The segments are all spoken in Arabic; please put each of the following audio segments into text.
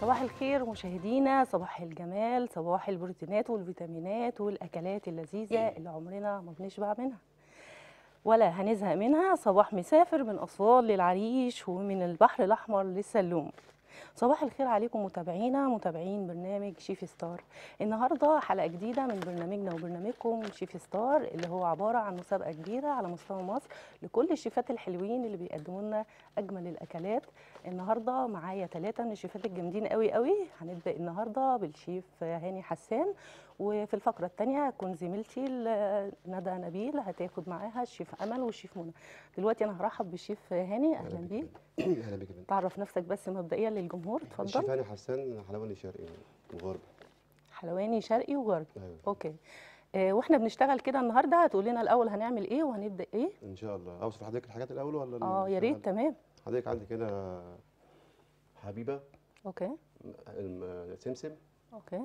صباح الخير مشاهدينا، صباح الجمال، صباح البروتينات والفيتامينات والأكلات اللذيذة اللي عمرنا ما بنشبع منها ولا هنزهق منها. صباح مسافر من أسوان للعريش ومن البحر الأحمر للسلوم. صباح الخير عليكم متابعينا، متابعين برنامج شيف ستار. النهارده حلقه جديده من برنامجنا وبرنامجكم شيف ستار، اللي هو عباره عن مسابقه كبيره على مستوى مصر لكل الشيفات الحلوين اللي بيقدموا لنا اجمل الاكلات. النهارده معايا 3 من الشيفات الجامدين قوي قوي. هنبدا النهارده بالشيف هاني حسان، وفي الفقره الثانيه هتكون زميلتي ندى نبيل هتاخد معاها الشيف امل والشيف منى. دلوقتي انا هرحب بالشيف هاني، اهلا بيك. اهلا بك يا فندم. تعرف نفسك بس مبدئيا للجمهور، اتفضل. الشيف هاني حسان، حلواني شرقي وغربي. حلواني شرقي وغربي. ايوه. اوكي. واحنا بنشتغل كده النهارده هتقول لنا الاول هنعمل ايه وهنبدا ايه؟ ان شاء الله. اوصف لحضرتك الحاجات الاول ولا يا ريت. نشتغل؟ تمام. حضرتك عندك هنا حبيبه، اوكي. سمسم، اوكي.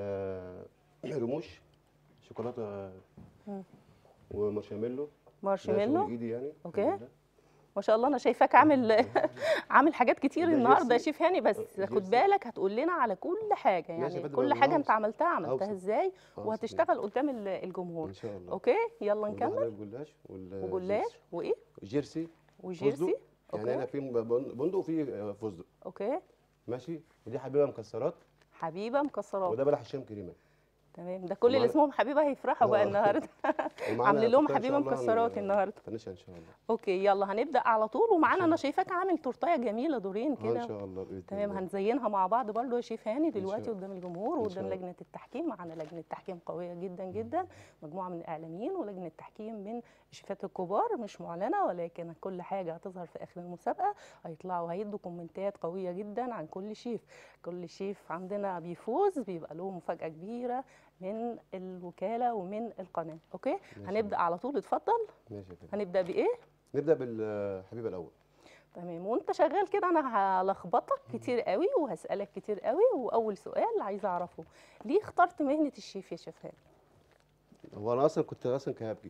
رموش شوكولاته، مم. ومارشميلو. مارشميلو. ده شغل ايدي يعني. اوكي. ما شاء الله، انا شايفاك عامل عامل حاجات كتير ده النهارده يا جيرسي. شيف هاني، بس خد جيرسي. بالك هتقول لنا على كل حاجه، ماشي يا يعني فندم، كل أنا حاجه انت هوصف. عملتها هوصف. ازاي، هوصف وهتشتغل قدام الجمهور. ان شاء الله. اوكي، يلا وده نكمل. حضرتك جلاش وجلاش وايه جيرسي. وجيرسي. فستق. يعني هنا اوكي. في بندق وفي فستق. اوكي. ماشي. ودي حبيبه مكسرات. حبيبه مكسرات. وده بلح الشام كريمه. تمام، ده كل اللي اسمهم حبيبه هيفرحوا بقى النهارده. عاملين لهم حبيبه مكسرات النهارده. فنشا ان شاء الله. اوكي، يلا هنبدا على طول. ومعانا انا شايفاك عامل تورتايه جميله دورين كده. ان شاء الله باذن تمام، الله. هنزينها مع بعض برضو يا شيف هاني دلوقتي شاء قدام الجمهور إن وقدام شاء لجنه التحكيم. معانا لجنه تحكيم قويه جدا جدا، مجموعه من الاعلاميين ولجنه تحكيم من الشيفات الكبار، مش معلنه ولكن كل حاجه هتظهر في اخر المسابقه. هيطلعوا هيدوا كومنتات قويه جدا عن كل شيف. كل شيف عندنا بيفوز بيبقى له مفاجاه كبيره من الوكاله ومن القناه. اوكي، هنبدا على طول. اتفضل. ماشي كده. هنبدا بايه؟ نبدا بالحبيبه الاول. تمام، وانت شغال كده انا هلخبطك كتير قوي وهسالك كتير قوي. واول سؤال عايزه اعرفه، ليه اخترت مهنه الشيف يا شيف هاني؟ هو انا اصلا كنت كهبجي.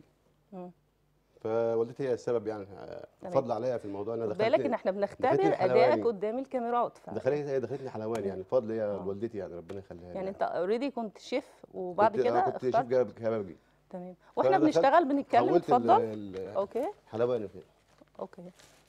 فوالدتي هي السبب يعني، فضل عليا في الموضوع. انا خد بالك ان احنا بنختبر ادائك قدام الكاميرات. دخلتني حلواني يعني، فضل هي والدتي يعني، ربنا يخليها لي. يعني انت اوريدي كنت شيف وبعد كده كنت شيف كهبجي. تمام، واحنا بنشتغل بنتكلم. اتفضل. اوكي. حلواني فين. اوكي.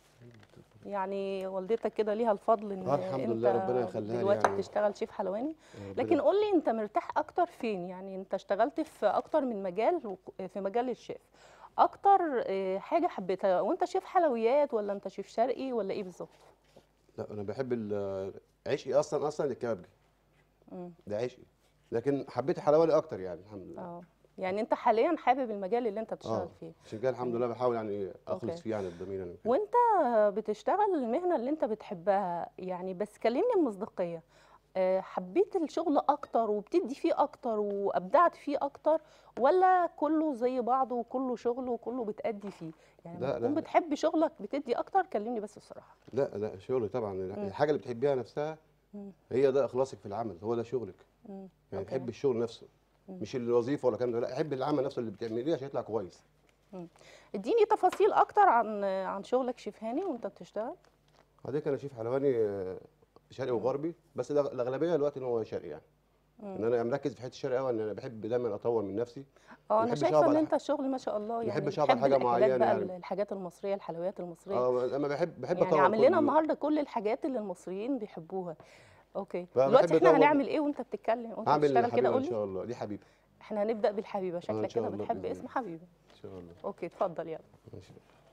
يعني والدتك كده ليها الفضل ان الحمد لله، ربنا يخليها دلوقتي يعني. بتشتغل شيف حلواني. لكن قول لي انت مرتاح اكتر فين؟ يعني انت اشتغلت في اكتر من مجال، في مجال الشيف اكتر حاجه حبيتها وانت شيف حلويات، ولا انت شيف شرقي، ولا ايه بالظبط؟ لا، انا بحب عشقي اصلا الكبابجي. ده عشقي، لكن حبيت الحلواني اكتر يعني، الحمد لله. يعني انت حاليا حابب المجال اللي انت بتشتغل فيه. عشان كده الحمد لله بحاول يعني اخلص فيه يعني قدامي يعني. وانت بتشتغل المهنه اللي انت بتحبها يعني، بس كلمني بمصداقيه، حبيت الشغل اكتر وبتدي فيه اكتر وابدعت فيه اكتر، ولا كله زي بعضه وكله شغل وكله بتأدي فيه؟ يعني لما تكون بتحب شغلك بتدي اكتر. كلمني بس الصراحه. لا شغلي طبعا. الحاجه اللي بتحبيها نفسها هي ده اخلاصك في العمل، هو ده شغلك. يعني تحب الشغل نفسه، مش الوظيفه ولا كلام ده. لا، حب العمل نفسه اللي بتعمليه عشان يطلع كويس. اديني تفاصيل اكتر عن شغلك شيف هاني وانت بتشتغل. حضرتك انا شيف حلواني شرقي وغربي، بس الاغلبيه دلوقتي ان هو شرقي يعني. ان انا مركز في حته الشرقي قوي، ان انا بحب دايما اطور من نفسي. انا شايفه ان انت الشغل ما شاء الله يعني. ما بحبش اعمل حاجه معينه بقى يعني. الحاجات المصريه، الحلويات المصريه. انا بحب يعني اطور. عامل لنا النهارده كل الحاجات اللي المصريين بيحبوها. اوكي، دلوقتي احنا هنعمل ايه وانت بتتكلم وانت بتشتغل كده؟ قول لي. ان شاء الله دي حبيبه. احنا هنبدا بالحبيبه. شكلك كده بتحب اسم حبيبه. ان شاء الله. اوكي، اتفضل يلا. ماشي.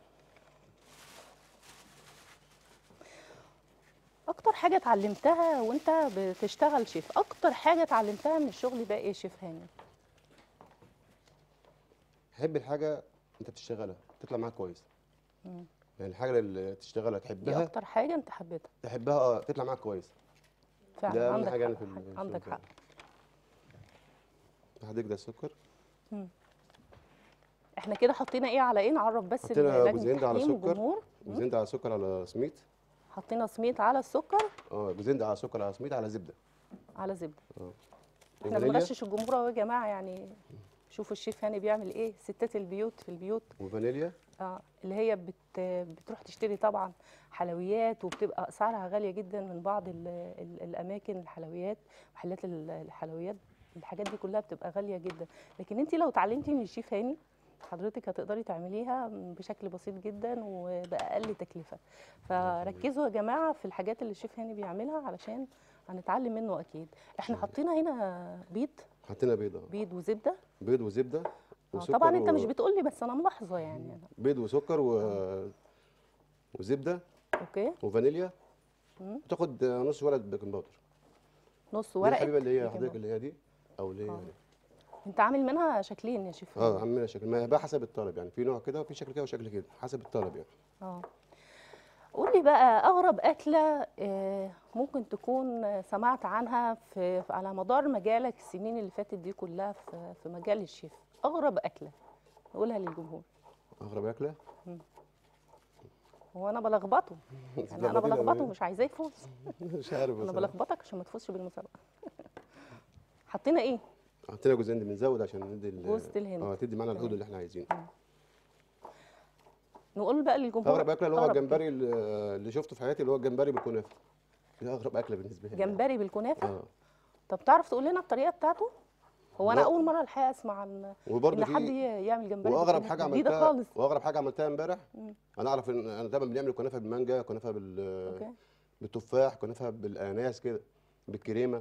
اكتر حاجه اتعلمتها وانت بتشتغل شيف، اكتر حاجه اتعلمتها من الشغل ده ايه يا شيف هاني؟ حب الحاجه انت بتشتغلها تطلع معاك كويس. يعني الحاجه اللي تشتغلها تحبها. دي اكتر حاجه انت حبيتها. تحبها تطلع معاك كويس. فعلا ده عندك حاجه حق. انا في عندك حق. هديك ده السكر. احنا كده حطينا ايه على ايه؟ نعرف بس حطينا جوزين ده على سكر. جوزين ده على سكر على سميد. حطينا سميد على السكر. جوزين ده على سكر على سميد على زبده. على زبده. احنا بنغشش الجمهور اهو يا جماعه يعني. شوفوا الشيف هاني بيعمل ايه. ستات البيوت في البيوت. وفانيليا. اللي هي بتروح تشتري طبعا حلويات، وبتبقى اسعارها غاليه جدا من بعض الاماكن الحلويات، محلات الحلويات. الحاجات دي كلها بتبقى غاليه جدا، لكن انت لو اتعلمتي من الشيف هاني حضرتك هتقدري تعمليها بشكل بسيط جدا وباقل تكلفه. فركزوا يا جماعه في الحاجات اللي الشيف هاني بيعملها علشان هنتعلم منه اكيد. احنا حطينا هنا بيض، حطينا بيض، بيض وزبده. بيض وزبده وسكر طبعا انت مش بتقولي بس انا ملاحظه يعني أنا. بيض وسكر وزبده اوكي. وفانيليا. تاخد نص ورقه بيكنج باودر. نص دي ورقه الحبيبه اللي هي بيكنج حضرتك باودر. اللي هي دي او اللي هي دي. انت عامل منها شكلين يا شيف هاني. عاملين شكل، ما بقى حسب الطلب يعني، في نوع كده وفي شكل كده وشكل كده حسب الطلب يعني. قول لي بقى اغرب اكله ممكن تكون سمعت عنها على مدار مجالك السنين اللي فاتت دي كلها في مجال الشيف. اغرب اكله نقولها للجمهور. اغرب اكله؟ هو انا بلخبطه يعني، انا بلخبطه مش عايزاه يفوز. مش عارف انا بلخبطك عشان ما تفوزش بالمسابقه. حطينا ايه؟ حطينا جوز هند، بنزود عشان ندي جوز الهند. تدي معانا الحدود اللي احنا عايزينه. نقول بقى للجمهور اغرب اكله اللي هو الجمبري اللي شفته في حياتي، اللي هو الجمبري بالكنافه. دي اغرب اكله بالنسبه لي. جمبري بالكنافه؟ طب تعرف تقول لنا الطريقه بتاعته؟ هو انا اول مره الحقيقه اسمع عن ان حد يعمل جمبري واغرب حاجه جديده عملتها خالص. واغرب حاجه عملتها امبارح. انا اعرف ان انا دايما بنعمل كنافه بالمانجا، كنافه بالتفاح، كنافه بالاناناس كده بالكريمه.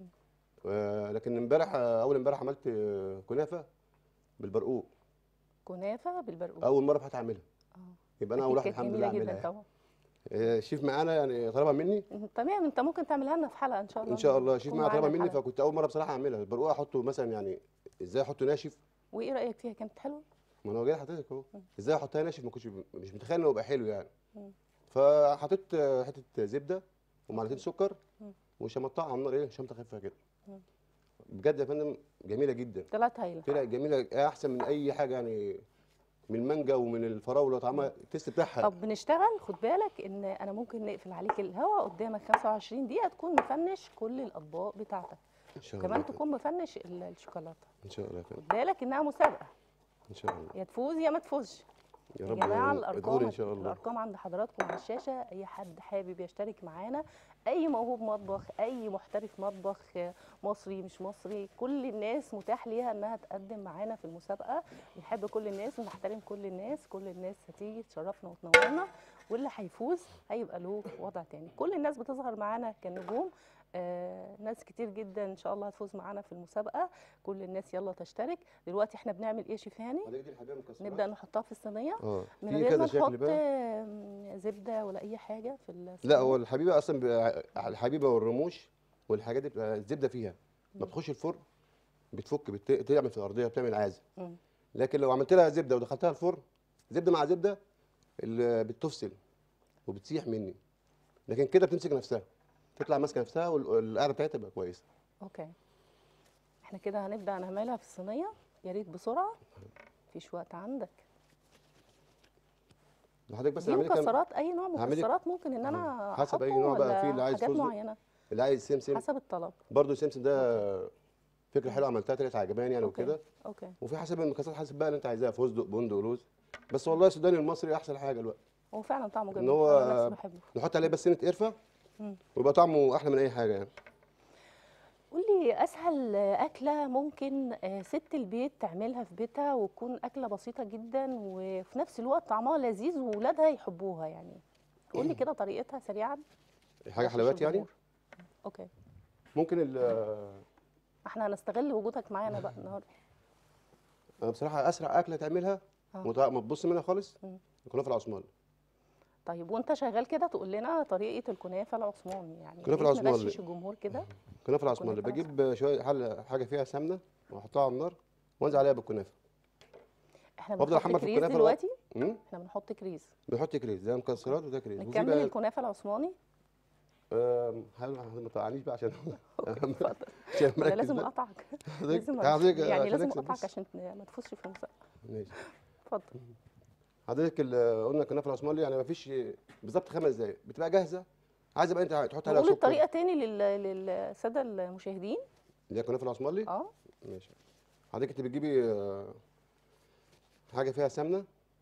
لكن امبارح اول امبارح عملت كنافه بالبرقوق. كنافه بالبرقوق اول مره في حياتي اعملها. يبقى انا اول واحد الحمد لله اعملها طبعا. شيف معانا يعني طلبها مني. تمام، انت ممكن تعملها لنا في حلقه ان شاء الله. ان شاء الله شيف معانا طلبها مني، فكنت اول مره بصراحه اعملها. البرقوق احطه مثلا يعني ازاي احطه ناشف؟ وايه رايك فيها؟ كانت حلوه؟ ما انا جاي لحضرتك اهو. ازاي احطها ناشف؟ ما كنتش مش متخيل انه يبقى حلو يعني. فحطيت حته زبده ومعلقتين سكر وشمطتها على النار، ايه شمطه خفيفه كده. بجد يا فندم جميله جدا. طلعت هايله. طلعت جميله احسن من اي حاجه يعني، من المانجا ومن الفراوله طعمها التيست بتاعها. طب بنشتغل، خد بالك ان انا ممكن نقفل عليك الهواء قدامك 25 دقيقه تكون مفنش كل الاطباق بتاعتك. ان شاء الله. كمان تكون مفنش الشوكولاته. ان شاء الله. خد بالك انها مسابقه. ان شاء الله. يا تفوز يا ما تفوزش. يا رب. جماعه الارقام ان شاء الله. الارقام عند حضراتكم على الشاشه. اي حد حابب يشترك معانا، اي موهوب مطبخ، اي محترف مطبخ مصري مش مصري، كل الناس متاح ليها انها تقدم معانا في المسابقه. بنحب كل الناس ونحترم كل الناس. كل الناس هتيجي تشرفنا وتنورنا، واللي هيفوز هيبقى له وضع تاني. كل الناس بتظهر معانا كنجوم. ناس كتير جدا ان شاء الله هتفوز معانا في المسابقه. كل الناس يلا تشترك. دلوقتي احنا بنعمل ايه يا شيف هاني؟ نبدا نحطها في الصينيه من غير ما نحط زبده ولا اي حاجه في الصينيه. لا، هو الحبيبه اصلا الحبيبه والرموش والحاجات دي بتبقى الزبده فيها. ما بتخش الفرن بتفك بتعمل في الارضيه، بتعمل عازل. لكن لو عملت لها زبده ودخلتها الفرن، زبده مع زبده بتفصل وبتسيح مني. لكن كده بتمسك نفسها، تطلع ماسكه نفسها والقعده بتاعتها تبقى كويسه. اوكي. احنا كده هنبدا نعملها في الصينيه. يا ريت بسرعه، مفيش وقت عندك. حضرتك بس دي مكسرات، اي نوع مكسرات ممكن ان انا حسب اي نوع بقى. في اللي عايز حاجات فستق، معينه، اللي عايز سمسم حسب الطلب. برضه السمسم ده فكره حلوه عملتها، طلعت عجباني يعني وكده. اوكي. وفي حسب المكسرات، حسب بقى اللي انت عايزاها، فستق بندق لوز. بس والله السوداني المصري احسن حاجه دلوقتي. هو فعلا طعمه جميل. ان هو انا نفسي بحبه. نحط عليه بس سنه قرفه ويبقى طعمه احلى من اي حاجه يعني. قول لي اسهل اكله ممكن ست البيت تعملها في بيتها وتكون اكله بسيطه جدا وفي نفس الوقت طعمها لذيذ واولادها يحبوها يعني. قول لي كده طريقتها سريعا. حاجه حلويات يعني. اوكي. ممكن احنا هنستغل وجودك معانا بقى النهارده. انا بصراحه اسرع اكله تعملها ما تبص منها خالص الكنافه العثماني. طيب وانت شغال كده تقول لنا طريقه الكنافه العثماني يعني. الكنافه العثماني نغشش الجمهور كده. الكنافه العثماني بجيب شويه حاجه فيها سمنه واحطها على النار وانزل عليها بالكنافه. احنا بنحط كريز دلوقتي. احنا بنحط كريز. بنحط كريز، ده مكسرات وده كريز. نكمل الكنافه العثماني. ما تقعنيش بقى عشان اتفضل. انا لازم اقطعك. لازم اقطعك عشان ما تفوزش في المسابقه. ماشي. اتفضل. حضرتك قلنا الكنافه العثماني يعني ما فيش بالظبط 5 دقايق بتبقى جاهزه. عايزه بقى انت تحط عليها سكر. قول الطريقه تاني للساده المشاهدين. اللي هي الكنافه العثماني. ماشي. حضرتك انت بتجيبي حاجه فيها سمنه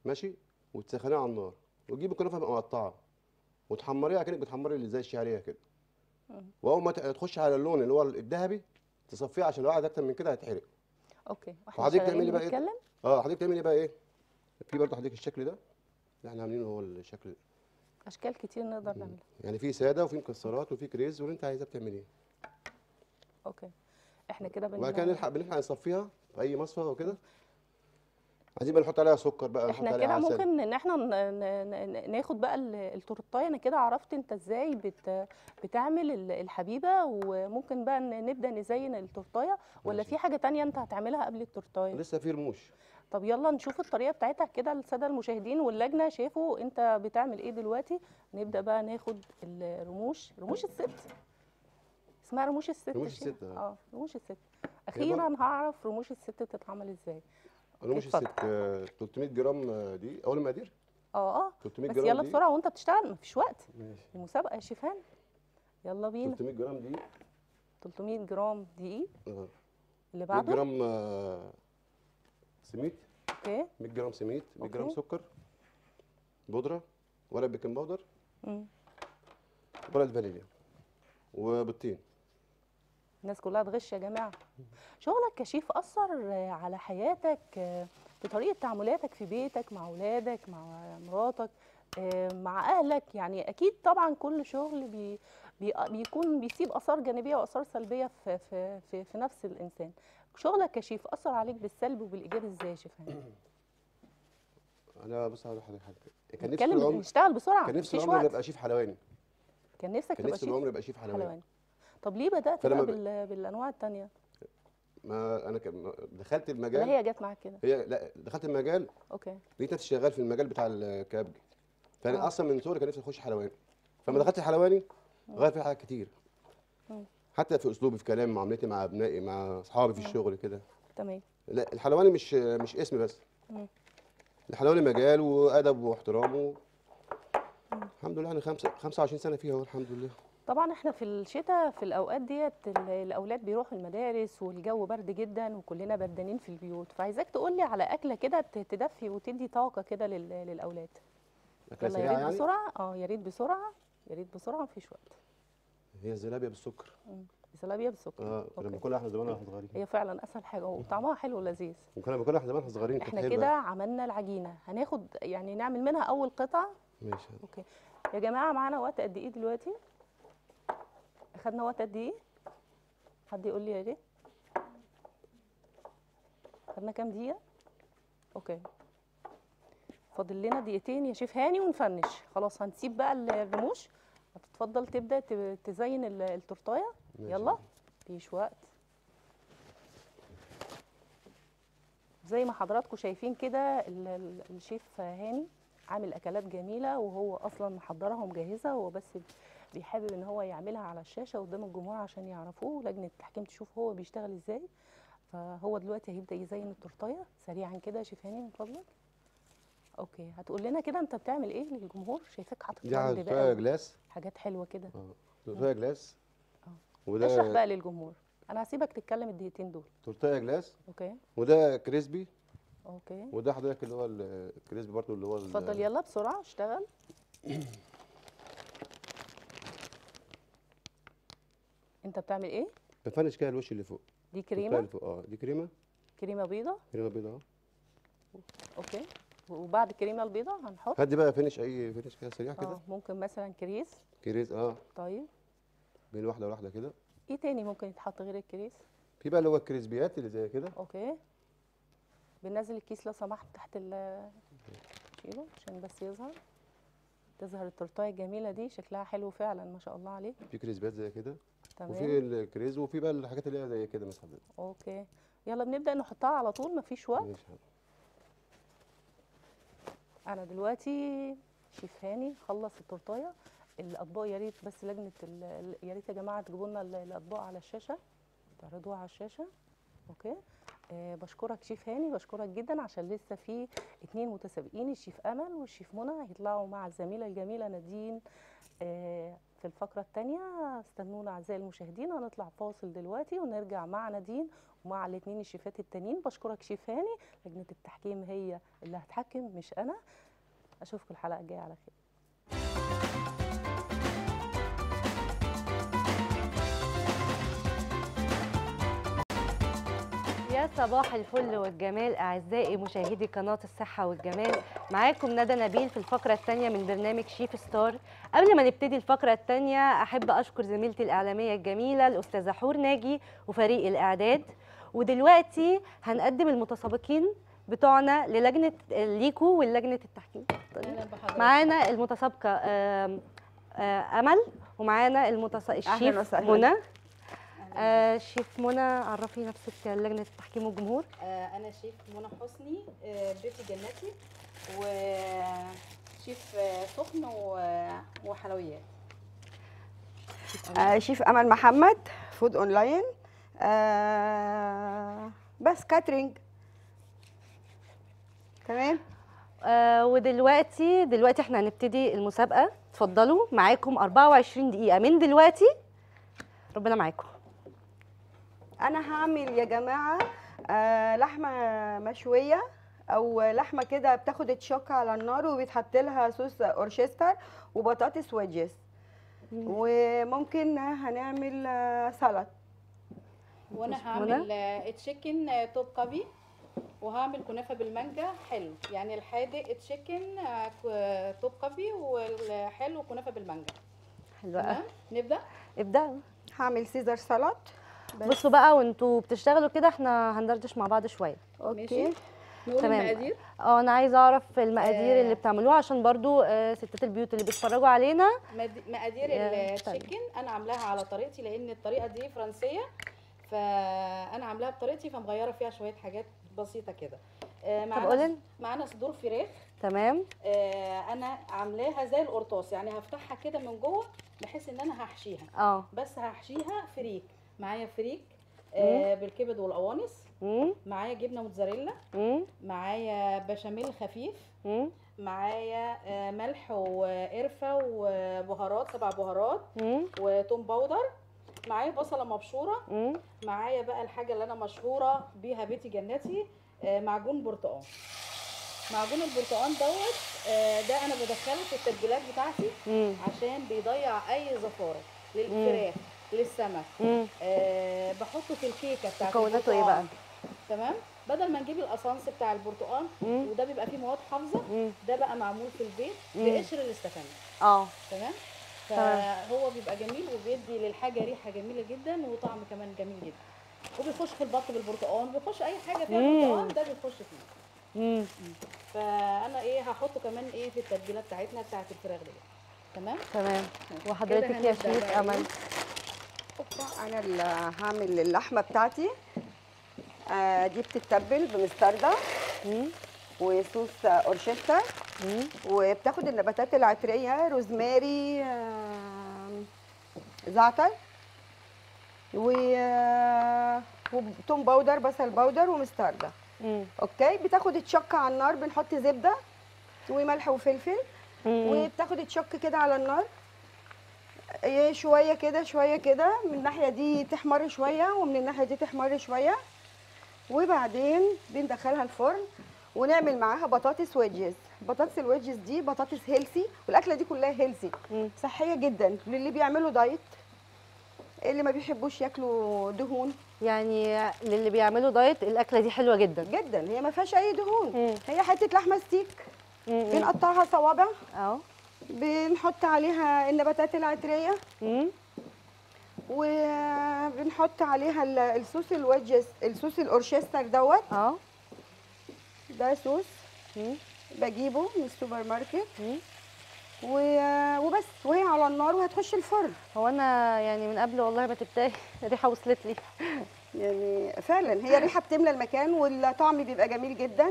ماشي، وتسخنيها على النار، وتجيبي الكنافه مقطعه وتحمريها كأنك بتحمري اللي زي الشعريه كده. واول ما تخش على اللون اللي هو الذهبي تصفيه، عشان لو قعد اكتر من كده هيتحرق. اوكي، واحنا وحضرتك شغالين تعملي بقى ايه؟ بنتكلم. حضرتك تعملي بقى ايه؟ في برضه حضرتك الشكل ده اللي احنا عاملينه، هو الشكل. اشكال كتير نقدر نعملها. يعني في ساده وفي مكسرات وفي كريز، واللي انت عايزاه بتعمليه. اوكي، احنا كده وبعد كده بنلحق نصفيها في اي مصفى وكده. عايزين بقى نحط عليها سكر، بقى نحط احنا عليها كده عسل. ممكن ان احنا ناخد بقى التورتايه. انا كده عرفت انت ازاي بتعمل الحبيبه، وممكن بقى نبدا نزين التورتايه، ولا ماشي. في حاجه تانية انت هتعملها قبل التورتايه؟ لسه في رموش. طب يلا نشوف الطريقه بتاعتك كده، الساده المشاهدين واللجنه شافوا انت بتعمل ايه دلوقتي. نبدا بقى ناخد رموش الست. اسمها رموش الست رموش شيخ. الست، رموش الست. هي برضه اخيرا هعرف رموش الست بتتعمل ازاي. اوكي رموش الست اتفضل. 300 جرام، دي اول مقادير. اه 300 بس جرام يلا دي. بسرعه وانت بتشتغل، مفيش وقت. ماشي. المسابقه يا شيفان. يلا بينا. 300 جرام دي. 300 جرام دقيق. اه اللي 100 بعده. جرام سميد. اوكي. 100 جرام سميد، 100 جرام اوكي. سكر بودره، ورق بيكنج باودر، مم. ورق فانيليا، وبيضتين. الناس كلها تغش يا جماعه. شغلك كشيف اثر على حياتك، في طريقه تعاملاتك في بيتك مع اولادك، مع مراتك، مع اهلك. يعني اكيد طبعا كل شغل بيكون بيسيب اثار جانبيه واثار سلبيه في نفس الانسان. شغلك كشيف اثر عليك بالسلب وبالايجاب ازاي يا شيف هاني؟ انا بص هقول لحضرتك حاجه. كان نفسي طول نتكلم العمر، نشتغل بسرعه، كان نفسي طول مفيش العمر وقت. ابقى شيف حلواني. كان نفسك كان تبقى نفسي طول شيف العمر ابقى شيف حلواني. حلواني. طب ليه بدات فلما بقى بالانواع التانيه؟ ما انا دخلت ولا المجال. هي جت معاك كده؟ لا، دخلت المجال، اوكي. لقيت نفسي شغال في المجال بتاع الكبابجي. فانا اه. اصلا من صغري كان نفسي اخش حلواني. فلما مم. دخلت الحلواني مم. غير في حاجات كتير، مم. حتى في اسلوبي، في كلامي، معاملتي مع ابنائي، مع اصحابي في مم. الشغل كده. تمام. لا، الحلواني مش اسم بس. مم. الحلواني مجال وادب واحترام مم. الحمد لله. انا 25 سنه فيها اهو الحمد لله. طبعا احنا في الشتاء في الاوقات ديت الاولاد بيروحوا المدارس والجو برد جدا وكلنا بردانين في البيوت، فعايزاك تقول لي على اكله كده تدفي وتدي طاقه كده للاولاد. اكله يلا يا سريعه ريت يعني. بسرعه، يا ريت بسرعه، يا ريت بسرعه، مفيش وقت. هي الزلابيه بالسكر. زلابيه بالسكر. كنا اوكي. بناكلها احنا زمان واحنا صغيرين. هي فعلا اسهل حاجه وطعمها حلو ولذيذ. وكنا بناكلها احنا زمان واحنا صغيرين، كانت احنا حلوه كده يعني. عملنا العجينه، هناخد يعني نعمل منها اول قطعه. ماشي. اوكي يا جماعه، معانا وقت قد ايه دلوقتي؟ اخدنا وقت قد ايه؟ حد يقول لي يا ريت. خدنا كام دقيقه؟ اوكي، فاضل لنا دقيقتين يا شيف هاني ونفنش. خلاص هنسيب بقى الرموش. هتتفضل تبدا تزين التورتايه. ماشي. يلا، مفيش وقت. زي ما حضراتكم شايفين كده الشيف هاني عامل اكلات جميله، وهو اصلا محضرها ومجهزها، هو بس بيحابب ان هو يعملها على الشاشه قدام الجمهور عشان يعرفوه، لجنه التحكيم تشوف هو بيشتغل ازاي. فهو دلوقتي هيبدا يزين التورتايه سريعا كده يا شيف هاني من فضلك. اوكي، هتقول لنا كده انت بتعمل ايه للجمهور؟ شايفاك حاطط دي ورد تورتايه بقى جلاس. وحاجات حلوه كده. تورتايه جلاس. اه اشرح وده بقى للجمهور. انا هسيبك تتكلم الدقيقتين دول. تورتايه جلاس. اوكي. وده كريسبي. اوكي وده حضرتك اللي هو الكريسبي برضه اللي هو اتفضل يلا بسرعه اشتغل. انت بتعمل ايه؟ بفنش كده الوش اللي فوق. دي التورتايه كريمه. اللي فوق دي كريمه. كريمه بيضه. كريمه بيضاء اهو. اوكي، وبعد الكريمه البيضه هنحط هدي بقى فينش، اي فينش كده سريع كده. ممكن مثلا كريز. كريز طيب بين واحده وواحده كده. ايه تاني ممكن يتحط غير الكريز؟ في بقى اللي هو الكريسبيات اللي زي كده. اوكي، بننزل الكيس لو سمحت تحت شيله عشان بس تظهر التورتايه الجميله دي، شكلها حلو فعلا ما شاء الله عليه. في كريسبيات زي كده. تمام. وفي الكريز، وفي بقى الحاجات اللي هي زي كده مثلا. اوكي يلا بنبدا نحطها على طول، مفيش وقت. ماشي. انا دلوقتي شيف هاني خلص التورتايه. الاطباق يا ريت بس لجنه يا ريت يا جماعه تجيبوا لنا الاطباق على الشاشه، تعرضوها على الشاشه. اوكي. بشكرك شيف هاني، بشكرك جدا، عشان لسه في 2 متسابقين، الشيف امل والشيف منى هيطلعوا مع الزميله الجميله نادين في الفقرة الثانية. استنونا أعزائي المشاهدين، هنطلع فاصل دلوقتي ونرجع مع نادين ومع الاثنين الشيفات التانيين. بشكرك شيف هاني، لجنة التحكيم هي اللي هتحكم مش أنا. أشوفكم الحلقة الجاية على خير. يا صباح الفل والجمال أعزائي مشاهدي قناة الصحة والجمال، معاكم ندى نبيل في الفقرة الثانية من برنامج شيف ستار. قبل ما نبتدي الفقرة الثانية أحب أشكر زميلتي الإعلامية الجميلة الأستاذة حور ناجي وفريق الإعداد. ودلوقتي هنقدم المتسابقين بتوعنا للجنة ليكو ولجنة التحكيم. معانا المتسابقة أمل، ومعانا الشيف منى. شيف منى، عرفي نفسك لجنة التحكيم والجمهور. أنا شيف منى حسني، بيتي جناتي، وشيف سخن وحلويات. شيف أمل محمد، فود أونلاين، بس كاترينج. تمام. ودلوقتي احنا هنبتدي المسابقة. اتفضلوا، معاكم 24 دقيقة من دلوقتي. ربنا معاكم. أنا هعمل يا جماعة لحمة مشوية أو لحمة كده بتاخد تشوك على النار وبيتحط لها صوص أورشستر وبطاطس ويدجز، وممكن هنعمل سلطة. وأنا هعمل تشيكن توب كابي، وهعمل كنافة بالمانجا حلو، يعني الحادق تشيكن توب كابي، والحلو كنافة بالمانجا. حلوة. نبدأ. ابدأ. هعمل سيزر سلطة. بصوا بقى، وانتوا بتشتغلوا كده احنا هندردش مع بعض شويه. اوكي. نقول تمام. المقادير. انا عايزه اعرف المقادير اللي بتعملوها عشان برضو ستات البيوت اللي بيتفرجوا علينا. مقادير التشيكن انا عاملاها على طريقتي، لان الطريقه دي فرنسيه، فانا عاملاها بطريقتي، فمغيره فيها شويه حاجات بسيطه كده. معانا صدور فراخ. تمام. انا عاملاها زي القرطاس، يعني هفتحها كده من جوه بحيث ان انا هحشيها. بس هحشيها فريك. معايا فريك بالكبد والقوانص، معايا جبنه موتزاريلا، معايا بشاميل خفيف، معايا ملح وقرفه وبهارات 7 بهارات وتوم باودر، معايا بصله مبشوره، معايا بقى الحاجه اللي انا مشهوره بيها بيتي جناتي، معجون برتقال. معجون البرتقال دوت ده انا بدخله في التتبيلات بتاعتي عشان بيضيع اي زفاره للفراخ للسمك. بحطه في الكيكه بتاعت مكوناته ايه بقى؟ تمام. بدل ما نجيب الاسانس بتاع البرتقال وده بيبقى فيه مواد حافظه، ده بقى معمول في البيت بقشر الاستفندة. تمام. فهو بيبقى جميل وبيدي للحاجه ريحه جميله جدا وطعم كمان جميل جدا، وبيخش في البط بالبرتقال، بيخش اي حاجه فيها برتقال ده بيخش فيه. فانا هحطه كمان في التتبيله بتاعتنا بتاعت الفراخ دي. تمام. وحضرتك يا شيف امل؟ انا اللي هعمل اللحمه بتاعتي. دي بتتبل بمستردة وصوص اورشيستا، وبتاخد النباتات العطريه، روزماري، زعتر، وتوم باودر، بصل باودر، ومستردة. اوكي. بتاخد تشك على النار، بنحط زبده وملح وفلفل، وبتاخد تشك كده على النار شويه كده شويه كده، من الناحيه دي تحمر شويه ومن الناحيه دي تحمر شويه، وبعدين بندخلها الفرن ونعمل معاها بطاطس ويدجز. بطاطس الويدجز دي بطاطس هيلسي، والاكله دي كلها هيلسي، صحيه جدا للي بيعملوا دايت، اللي ما بيحبوش ياكلوا دهون. يعني للي بيعملوا دايت الاكله دي حلوه جدا جدا، هي ما فيهاش اي دهون. هي حته لحمه ستيك بنقطعها صوابع، بنحط عليها النباتات العطريه، وبنحط عليها الصوص الويدجز، الصوص الاورشستر دوت. ده صوص بجيبه من السوبر ماركت، وبس، وهي على النار وهتخش الفرن. هو انا يعني من قبل والله ما تبتدي ريحه وصلت لي، يعني فعلا هي ريحه بتملى المكان، والطعم بيبقى جميل جدا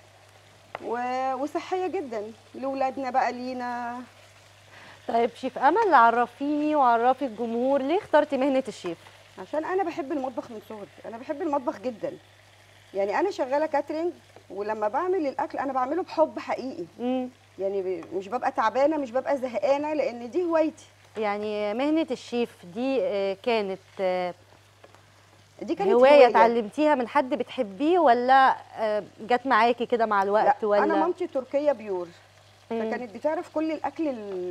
وصحيه جدا لاولادنا بقى لينا. طيب شيف امل، عرفيني وعرفي الجمهور ليه اخترتي مهنه الشيف؟ عشان انا بحب المطبخ من صغري، انا بحب المطبخ جدا. يعني انا شغاله كاترينج، ولما بعمل الاكل انا بعمله بحب حقيقي. يعني مش ببقى تعبانه، مش ببقى زهقانه، لان دي هوايتي. يعني مهنه الشيف دي كانت دي كانت هوايه اتعلمتيها من حد بتحبيه، ولا جت معاكي كده مع الوقت؟ لا، ولا انا مامتي تركيه بيور، فكانت بتعرف كل الاكل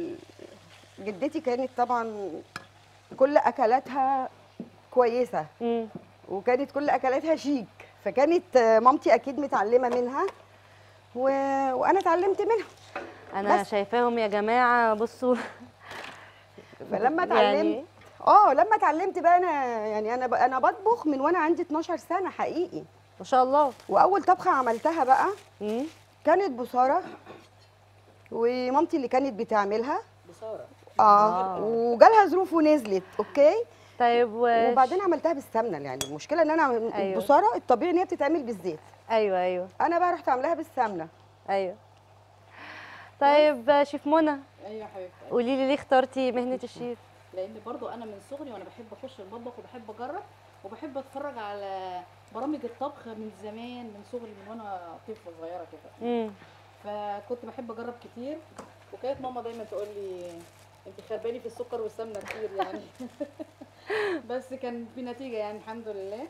جدتي كانت طبعا كل اكلاتها كويسه، وكانت كل اكلاتها شيك، فكانت مامتي اكيد متعلمه منها وانا اتعلمت منها. انا شايفاهم يا جماعه بصوا. فلما اتعلمت لما اتعلمت بقى انا بطبخ من وانا عندي 12 سنه حقيقي ما شاء الله. واول طبخه عملتها بقى كانت بصاره، ومامتي اللي كانت بتعملها بصاره. وجالها ظروف ونزلت. اوكي طيب وبعدين عملتها بالسمنه. يعني المشكله ان انا البصاره الطبيعي ان هي بتتعمل بالزيت. ايوه انا بقى رحت عاملاها بالسمنه. ايوه. طيب شيف منى. ايوه يا حبيبتي. قولي لي ليه اخترتي مهنه الشيف؟ لان برضو انا من صغري وانا بحب اخش المطبخ وبحب اجرب وبحب اتفرج على برامج الطبخ من زمان، من صغري، من وانا طفله صغيره كده. فكنت بحب اجرب كتير، وكانت ماما دايما تقول لي انت خرباني في السكر والسمنه كتير يعني. بس كان في نتيجه يعني الحمد لله.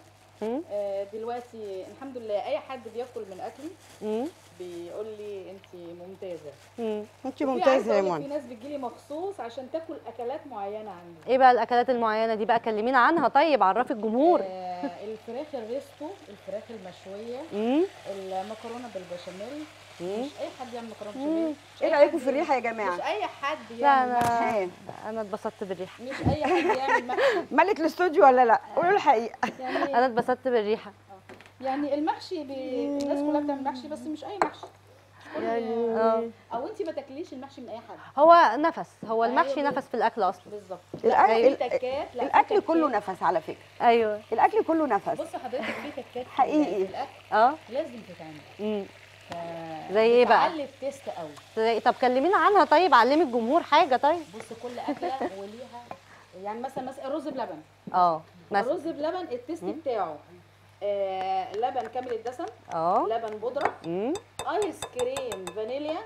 دلوقتي الحمد لله اي حد بياكل من اكلي بيقول لي انت ممتازه. انت ممتازه يا منى. في ناس بتجيلي مخصوص عشان تاكل اكلات معينه عندي. ايه بقى الاكلات المعينه دي بقى؟ كلمينا عنها طيب، عرفي الجمهور. الفراخ الريستو، الفراخ المشويه، المكرونه بالبشاميل. مش اي حد يعمل مكرونه بشاميل. ايه رايكم في الريحه يا جماعه؟ مش اي حد يعمل محشي. انا اتبسطت بالريحه. مش اي حد يعمل محشي. ملك الاستوديو ولا لا؟ قولوا الحقيقه. يعني انا اتبسطت بالريحه. يعني المحشي الناس كلها بتعمل محشي، بس مش اي محشي. يعني او انت ما تاكليش المحشي من اي حد. هو نفس، هو المحشي نفس في الاكل اصلا. بالظبط. الاكل كله نفس على فكره. ايوه الاكل كله نفس. بصي حضرتك في تكات حقيقي في الاكل لازم تتعمل. زي ايه بقى؟ تعلي التيست قوي. طب كلمينا عنها طيب، علمي الجمهور حاجه. طيب بصي كل اكله وليها، يعني مثلا رز بلبن. مثلا الرز بلبن التيست بتاعه لبن كامل الدسم، لبن بودره، ايس كريم فانيليا،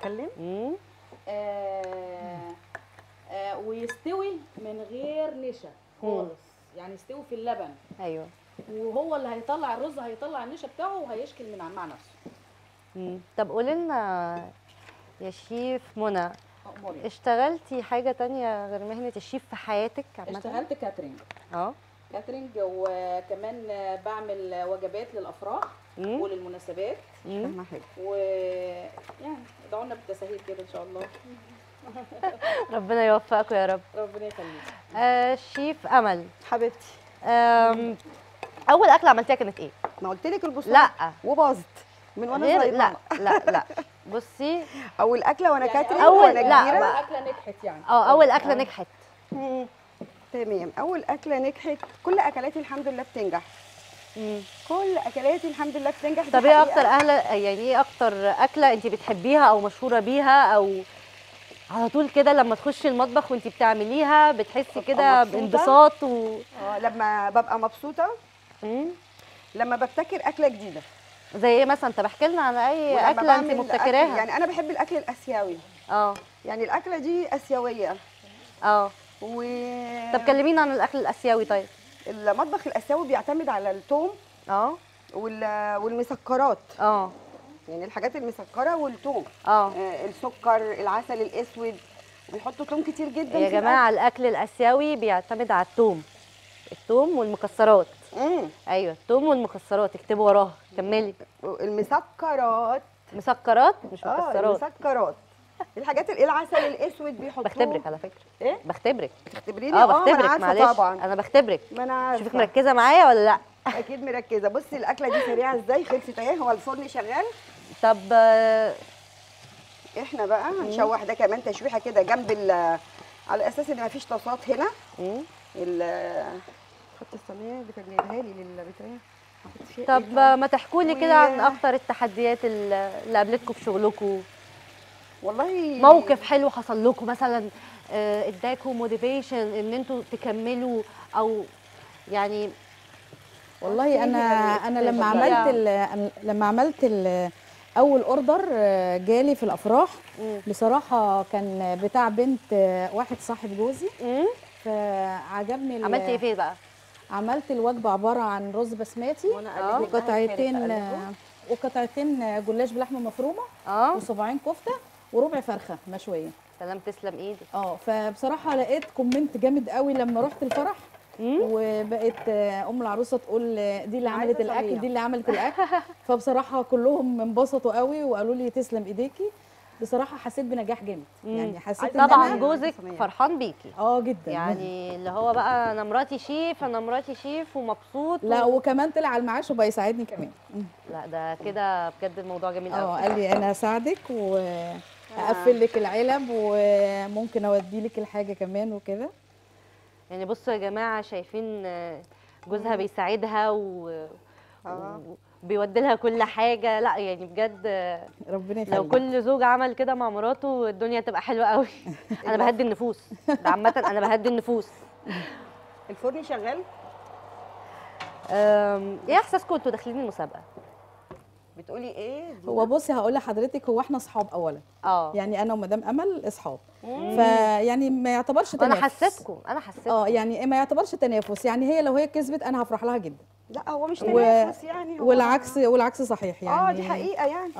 ويستوي من غير نشا خالص، يعني يستوي في اللبن. ايوه. وهو اللي هيطلع الرز هيطلع النشا بتاعه وهيشكل مع نفسه. طب قولي لنا يا شيف منى، اشتغلتي حاجه تانية غير مهنه الشيف في حياتك عامه؟ اشتغلت كاترينج. كاترينج، وكمان بعمل وجبات للافراح وللمناسبات. ويعني ادعوا لنا بالتسهيل كده ان شاء الله. ربنا يوفقكم يا رب. ربنا يخليك. شيف امل حبيبتي، اول اكله عملتيها كانت ايه؟ ما قلت لك البصاره. لا وباظت من وانا صغيره. لا بصي، اول اكله وانا يعني كاترينج وانا كبيره. اول اكله نجحت يعني. اول اكله نجحت. تمام. اول اكله نجحت. كل اكلاتي الحمد لله بتنجح. كل اكلاتي الحمد لله بتنجح. طب ايه اكتر يعني ايه اكتر اكله انت بتحبيها او مشهوره بيها، او على طول كده لما تخشي المطبخ وانت بتعمليها بتحسي كده بانبساط لما ببقى مبسوطه لما ببتكر اكله جديده. زي ايه مثلا؟ طب احكي لنا عن اي اكله انت مبتكراها. يعني انا بحب الاكل الاسيوي. يعني الاكله دي اسيويه. طب كلمينا عن الاكل الاسيوي. طيب المطبخ الاسيوي بيعتمد على الثوم والمسكرات. يعني الحاجات المسكره والثوم. السكر، العسل الاسود، بيحطوا ثوم كتير جدا يا جماعه. الأكل الاسيوي بيعتمد على الثوم والمكسرات. ايوه، الثوم والمكسرات، اكتبوا وراها. كملي. المسكرات مش مكسرات. المسكرات الحاجات العسل الاسود بيحطوه. بختبرك على فكره. ايه؟ بختبرك. تختبريني؟ بختبرك. معلش طبعا انا بختبرك. ما انا عارفه. شوفك مركزه معايا ولا لا. اكيد مركزه. بصي الاكله دي سريعه ازاي. خلصت اهي. هو الفرن شغال. طب احنا بقى هنشوح ده كمان تشويحه كده جنب على اساس ان مفيش طاسات هنا. حط الصينيه بتجيبها لي للبتاع. طب ما تحكوا لي كده عن اكتر التحديات اللي قابلتكم في شغلكم. والله موقف حلو حصل لكم مثلا اداكم موتيفيشن ان انتوا تكملوا، او يعني. والله انا لما عملت اول اوردر جالي في الافراح. بصراحه كان بتاع بنت واحد صاحب جوزي، فعجبني. عملتي ايه فيه بقى؟ عملت الوجبه عباره عن رز بسمتي وقطعتين جلاش بلحمه مفرومه وصباعين كفته وربع فرخه مشويه. سلام، تسلم ايدك. فبصراحه لقيت كومنت جامد قوي لما رحت الفرح، وبقت ام العروسه تقول دي اللي عملت الاكل، دي اللي عملت الاكل. فبصراحه كلهم انبسطوا قوي وقالوا لي تسلم ايديكي. بصراحه حسيت بنجاح جامد، يعني حسيت طبعا جوزك فرحان بيكي جدا، يعني اللي هو بقى انا مراتي شيف ومبسوط. لا وكمان طلع على المعاش وبقى يساعدني كمان. لا ده كده بجد الموضوع جميل قوي. قال لي انا هساعدك واقفل لك العلب وممكن اودي لك الحاجه كمان وكده. يعني بصوا يا جماعه، شايفين جوزها بيساعدها بيودي لها كل حاجه. لا يعني بجد ربنا يخليك. لو كل زوج عمل كده مع مراته الدنيا تبقى حلوه قوي. انا بهدي النفوس ده عامه، انا بهدي النفوس. الفرن شغال. ايه احساسكم وانتوا داخلين المسابقه؟ بتقولي ايه؟ هو بصي هقول لحضرتك، هو احنا اصحاب اولا. يعني انا ومدام امل اصحاب، فيعني ما يعتبرش تنافس. انا حسيتكم يعني ما يعتبرش تنافس. يعني هي لو هي كسبت انا هفرح لها جدا. لا هو مش تنافس يعني، هو والعكس صحيح يعني. دي حقيقه يعني.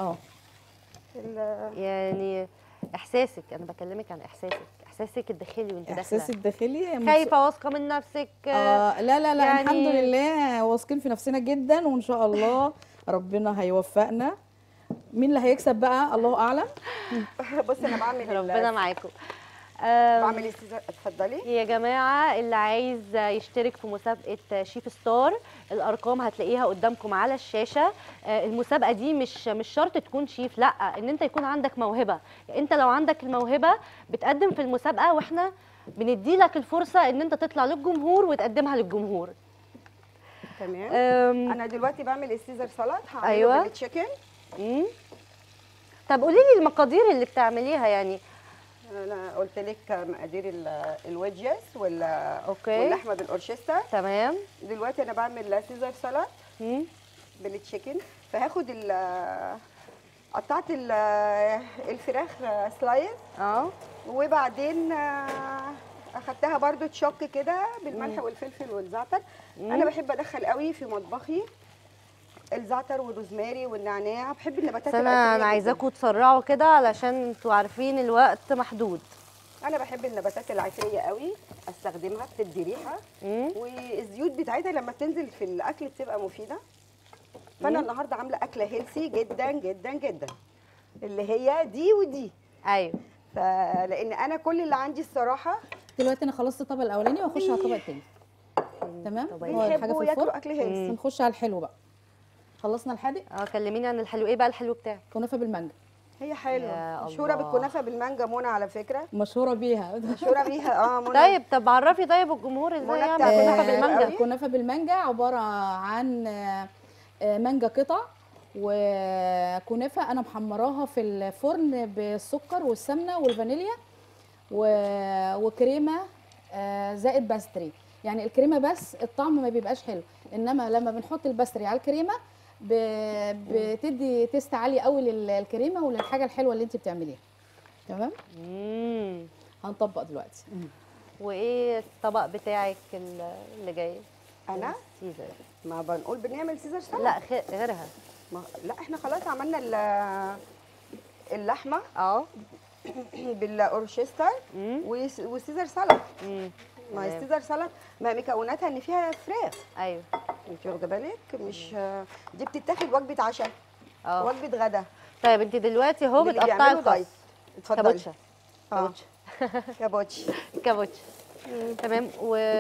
يعني احساسك، انا بكلمك عن احساسك الداخلي وانت داخله. احساسي الداخلي خايفه، واثقه من نفسك؟ لا يعني الحمد لله واثقين في نفسنا جدا، وان شاء الله ربنا هيوفقنا. مين اللي هيكسب بقى الله اعلم. بصي انا بعمل ربنا معاكم. بعمل استاذه. اتفضلي يا جماعه، اللي عايز يشترك في مسابقه شيف ستار الارقام هتلاقيها قدامكم على الشاشه. المسابقه دي مش شرط تكون شيف، لا، ان انت يكون عندك موهبه. انت لو عندك الموهبه بتقدم في المسابقه، واحنا بندي لك الفرصه ان انت تطلع للجمهور وتقدمها للجمهور. تمام. انا دلوقتي بعمل السيزر سلطه، ايوه بالتشيكن. طب قولي لي المقادير اللي بتعمليها. يعني انا قلت لك مقادير الويدجز واللحمه بالاورشيستا. تمام. دلوقتي انا بعمل سيزر سلطه بالتشيكن. فهاخد قطعت الفراخ سلايز. وبعدين اخدتها برضو تشوك كده بالملح والفلفل والزعتر. انا بحب ادخل قوي في مطبخي الزعتر والروزماري والنعناع. بحب النباتات العطريه. انا عايزاكم تسرعوا كده علشان انتوا عارفين الوقت محدود. انا بحب النباتات العطريه قوي استخدمها، بتدي ريحه. والزيوت بتاعتها لما بتنزل في الاكل بتبقى مفيده. فانا النهارده عامله اكله هيلسي جدا جدا جدا، اللي هي دي ودي. ايوه. فلان انا كل اللي عندي الصراحه. دلوقتي انا خلصت الطبق الاولاني واخش على الطبق الثاني. تمام. بيحبوا ياكلوا اكل هيلسي. نخش على الحلو بقى. خلصنا الحادق. كلميني عن الحلو. ايه بقى الحلو بتاعك؟ كنافه بالمانجا. هي حلوه، مشهوره بالكنافه بالمانجا. منى على فكره مشهوره بيها. منى. طيب عرفي الجمهور ازاي يعمل كنافه بالمانجا. كنافه بالمانجا عباره عن مانجا قطع وكنافه انا محمراها في الفرن بالسكر والسمنه والفانيليا وكريمه زائد باستري. يعني الكريمه بس الطعم ما بيبقاش حلو، انما لما بنحط الباستري على الكريمه بتدي تيست عالي قوي للكريمه وللحاجه الحلوه اللي انت بتعمليها. تمام. هنطبق دلوقتي. وايه الطبق بتاعك اللي جاي؟ انا سيزر. ما بنقول بنعمل سيزر سلطه. لا غيرها. لا احنا خلاص عملنا اللحمه بالاورشيستر وسيزر سلطه. ما السيزر سلطه ما مكوناتها ان فيها فراخ. ايوه. انت واخده بالك؟ مش دي بتتاخد وجبه عشاء، وجبه غدا. طيب انت دلوقتي اهو بتقطعي الخس. اتفضلي. كابوتشا. كابوتشا. تمام.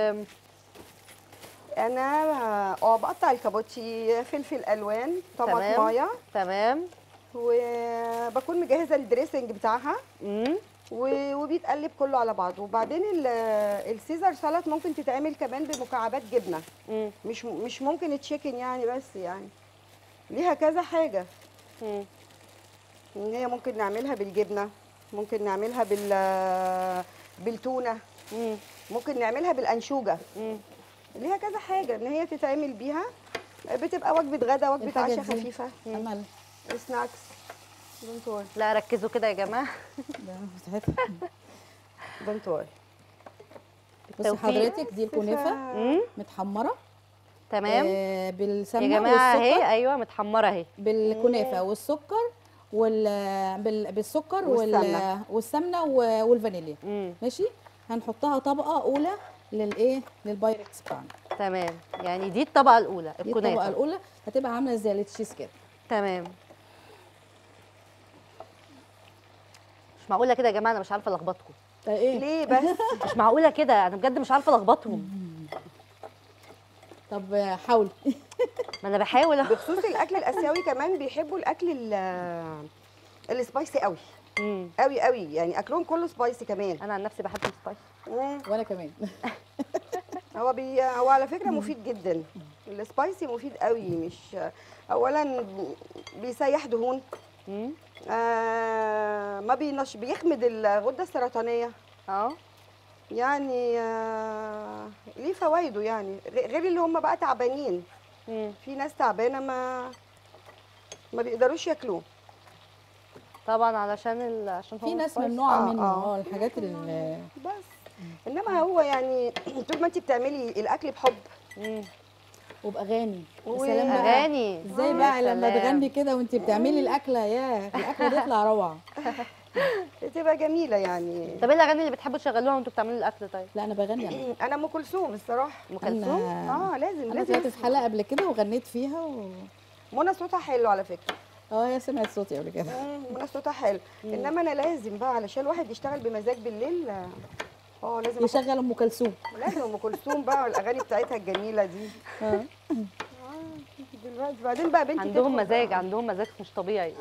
انا بقطع الكابوتشي فلفل الوان طماطمايه. تمام. وبكون مجهزه الدريسنج بتاعها. وبيتقلب كله على بعضه. وبعدين السيزر سلطه ممكن تتعمل كمان بمكعبات جبنه. مش ممكن تشيكن يعني، بس يعني ليها كذا حاجه. ان هي ممكن نعملها بالجبنه، ممكن نعملها بالتونه، ممكن نعملها بالانشوجه. ليها كذا حاجه ان هي تتعمل بيها. بتبقى وجبه غدا، وجبه عشاء خفيفه. امل سناكس. دونت وري لا ركزوا كده يا جماعه. ده مساحتها. دونت وري. بصي بالتوفيق. حضرتك دي الكنافه متحمره تمام بالسمنه يا جماعه اهي، والسكر، ايوه متحمره اهي. بالكنافه والسكر بالسكر والسمنة. والسمنه والفانيليا. ماشي. هنحطها طبقه اولى للايه، للبايركس بتاعنا. تمام، يعني دي الطبقه الاولى دي الطبقه الكنافه. الاولى هتبقى عامله زي التشيز كده. تمام. مش معقوله كده يا جماعه، انا مش عارفه الخبطكم. ايه ليه بس؟ مش معقوله كده، انا بجد مش عارفه الخبطهم. طب حاولي. ما انا بحاول اهو. بخصوص الاكل الاسيوي كمان بيحبوا الاكل السبايسي قوي قوي قوي، يعني اكلهم كله سبايسي كمان. انا عن نفسي بحب السبايسي. وانا كمان. هو على فكره مفيد جدا، السبايسي مفيد قوي. مش اولا بيسيح دهون، ما بيخمد الغده السرطانيه، يعني ليه فوائده، يعني غير اللي هم بقى تعبانين. في ناس تعبانه ما بيقدروش ياكلوه طبعا عشان هو في ناس سبايسي. ممنوعه منه الحاجات اللي بس. انما هو يعني طول ما انت بتعملي الاكل بحب وباغاني. و- سلام بقى. اغاني ازاي بقى يا لما سلام. تغني كده وانت بتعملي الاكله، يا الاكله تطلع روعه. بتبقى جميله يعني. طب ايه الاغاني اللي بتحبوا تشغلوها وانتوا بتعملوا الاكل؟ طيب لا انا بغني انا. انا ام كلثوم الصراحه. ام كلثوم. لازم انا طلعت في حلقه قبل كده وغنيت فيها منى صوتها حلو على فكره. هي سمعت صوتي قبل كده. منى صوتها حلو، انما انا لازم بقى علشان الواحد يشتغل بمزاج بالليل لازم يشغل ام كلثوم. لازم ام كلثوم بقى والاغاني بتاعتها الجميله دي. دلوقتي بعدين بقى بنتي عندهم تدخل مزاج، بقى. عندهم مزاج مش طبيعي.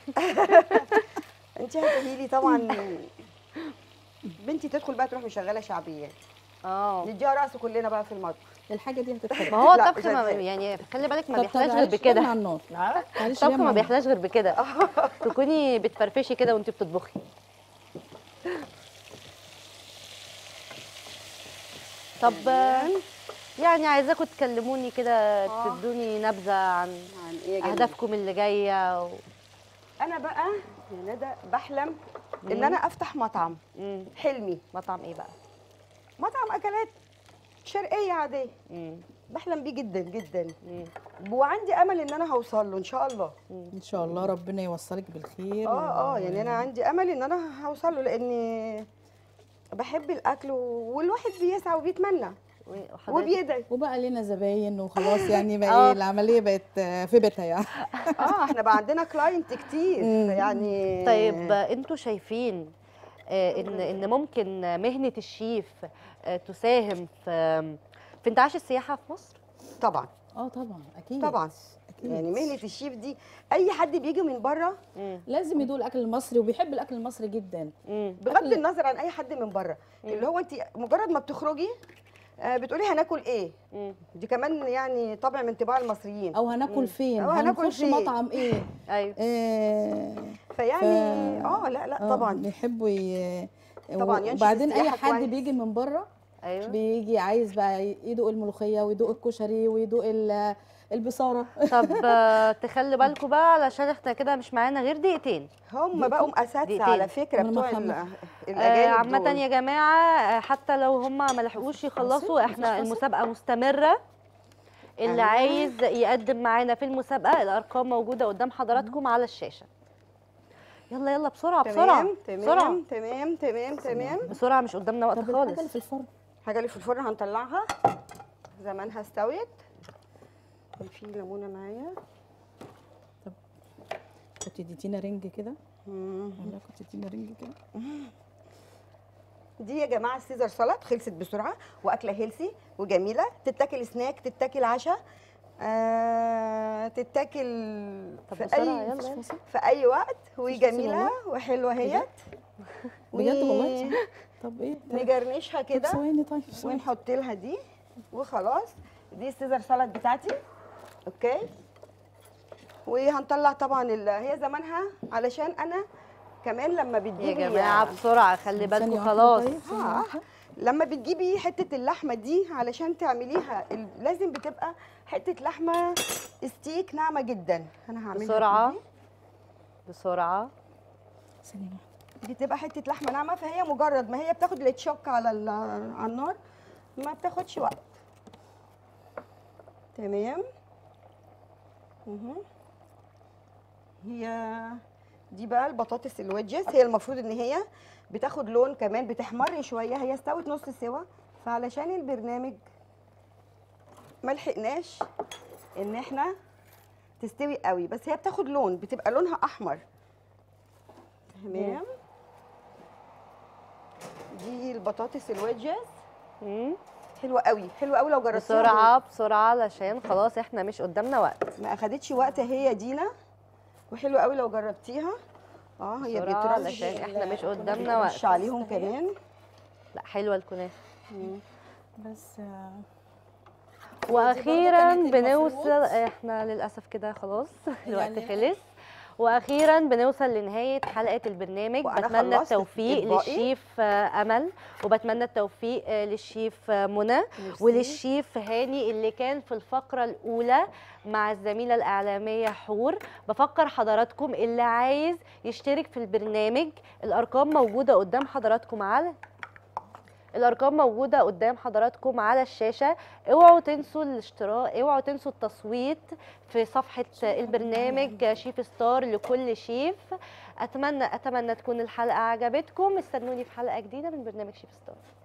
انت هتقولي لي طبعا بنتي تدخل بقى تروح مشغله شعبيه، نديها رقص كلنا بقى في المطبخ. الحاجه دي هتتحب. ما هو لا، الطبخ يعني خلي بالك ما طب بيحلاش غير معلش بكده. رمي على النار. معلش الطبخ رمي ما على بيحلاش غير بكده. تكوني بتفرفشي كده وانت بتطبخي. طب يعني عايزاكم تكلموني كده، تدوني نبذه عن ايه يا اهدافكم اللي جايه انا بقى يا ندى بحلم ان انا افتح مطعم. حلمي مطعم ايه بقى؟ مطعم اكلات شرقيه عاديه. بحلم بيه جدا جدا، وعندي امل ان انا هوصل له ان شاء الله. ان شاء الله ربنا يوصلك بالخير. يعني انا عندي امل ان انا هوصل له، لاني بحب الاكل والواحد بيسعى وبيتمنى وبيدعي. وبقى لنا زباين وخلاص، يعني بقى العمليه بقت في بيتها يعني. احنا بقى عندنا كلاينت كتير يعني. طيب انتوا شايفين ان ممكن مهنه الشيف تساهم في انتعاش السياحه في مصر؟ طبعا طبعا اكيد. طبعا أكيد. يعني مهنه الشيف دي اي حد بيجي من بره لازم يدوق الاكل المصري، وبيحب الاكل المصري جدا بغض النظر عن اي حد من بره. اللي هو انت مجرد ما بتخرجي بتقولي هناكل ايه. دي كمان يعني طبع من طباع المصريين. او هناكل فين، أو هناكل هنخش فين. مطعم ايه. ايوه. فيعني لا طبعا بيحبوا طبعا ينشط وبعدين اي السياحة حد كويس. بيجي من بره ايوه بيجي عايز بقى يدوق الملوخيه ويدوق الكشري ويدوق البصاره. طب تخلي بالكم بقى، علشان احنا كده مش معانا غير دقيقتين. هم بقوا اساتذه دقيقتين. على فكره من بتوع المخمخ. الاجانب عامة دول. يا جماعة حتى لو هم ما لحقوش يخلصوا، احنا المسابقة مستمرة. اللي عايز يقدم معانا في المسابقة الأرقام موجودة قدام حضراتكم على الشاشة. يلا يلا بسرعة بسرعة بسرعة تمام. بسرعة، مش قدامنا وقت طب الحاجه اللي خالص. في الفرن، الحاجه اللي في الفرن هنطلعها زمانها استوت. كان في ليمونه معايا. كنت اديتينا رنج كده. والله كنت اديتينا رنج كده. دي يا جماعه السيزر سلطه خلصت بسرعه، واكله هيلسي وجميله، تتاكل سناك، تتاكل عشاء، تتاكل طب في بسرعة اي يلا. في اي وقت، والله؟ وجميله وحلوه هيت. بجد والله. طب ايه؟ نجرنشها طب كده ثواني طيب ثواني. ونحط لها دي وخلاص. دي السيزر سلطه بتاعتي. اوكي. وهنطلع طبعا هي زمانها، علشان انا كمان لما يا بتجيبي جماعة بسرعة خلي بالكم ثانية واحدة خلاص. طيب، ثانية واحدة. لما بتجيبي حته اللحمه دي علشان تعمليها لازم بتبقى حته لحمه ستيك ناعمه جدا. انا هعملها بسرعة. دي. بسرعه. ثانيه دي تبقى حته لحمه ناعمه، فهي مجرد ما هي بتاخد التشوك على على النار ما بتاخدش وقت. تمام. هي دي بقى البطاطس الويدجز، هي المفروض ان هي بتاخد لون كمان، بتحمر شويه، هي استوت نص سوا، فعلشان البرنامج ما لحقناش ان احنا تستوي قوي، بس هي بتاخد لون، بتبقى لونها احمر. تمام. دي البطاطس الويدجز. حلوه قوي، حلوه قوي لو جربتيها. بسرعه بسرعه علشان خلاص احنا مش قدامنا وقت. ما اخدتش وقت هي دينا، وحلوه قوي لو جربتيها. هي بسرعه علشان احنا مش قدامنا وقت. مش عليهم كمان. لا حلوه الكنافه. بس واخيرا بنوصل، احنا للاسف كده خلاص الوقت خلص. واخيرا بنوصل لنهايه حلقه البرنامج. بتمنى التوفيق للشيف امل، وبتمنى التوفيق للشيف منى وللشيف هاني اللي كان في الفقره الاولى مع الزميله الاعلاميه حور. بفكر حضراتكم اللي عايز يشترك في البرنامج، الارقام موجوده قدام حضراتكم على الشاشه. اوعوا تنسوا الاشتراك، اوعوا تنسوا التصويت في صفحه البرنامج شيف ستار لكل شيف. اتمنى تكون الحلقه عجبتكم. استنوني في حلقه جديده من برنامج شيف ستار.